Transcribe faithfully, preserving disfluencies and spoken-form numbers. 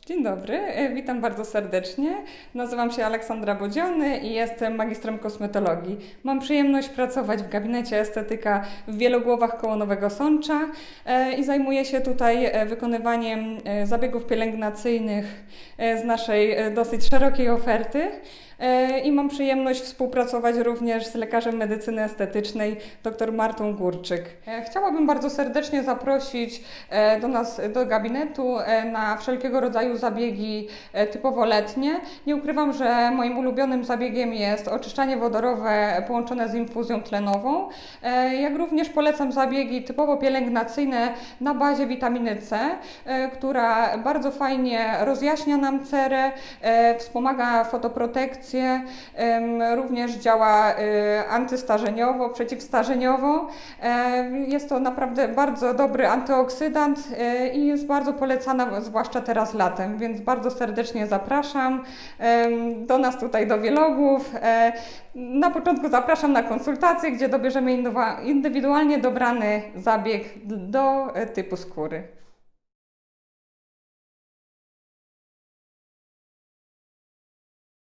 Dzień dobry, e, witam bardzo serdecznie. Nazywam się Aleksandra Bodziony i jestem magistrem kosmetologii. Mam przyjemność pracować w gabinecie estetyka w Wielogłowach koło Nowego Sącza e, i zajmuję się tutaj e, wykonywaniem e, zabiegów pielęgnacyjnych e, z naszej e, dosyć szerokiej oferty. I mam przyjemność współpracować również z lekarzem medycyny estetycznej dr Martą Górczyk. Chciałabym bardzo serdecznie zaprosić do nas do gabinetu na wszelkiego rodzaju zabiegi typowo letnie. Nie ukrywam, że moim ulubionym zabiegiem jest oczyszczanie wodorowe połączone z infuzją tlenową. Jak również polecam zabiegi typowo pielęgnacyjne na bazie witaminy C, która bardzo fajnie rozjaśnia nam cerę, wspomaga fotoprotekcję, również działa antystarzeniowo, przeciwstarzeniowo. Jest to naprawdę bardzo dobry antyoksydant i jest bardzo polecana, zwłaszcza teraz latem, więc bardzo serdecznie zapraszam do nas tutaj do Wielogłów. Na początku zapraszam na konsultację, gdzie dobierzemy indywidualnie dobrany zabieg do typu skóry.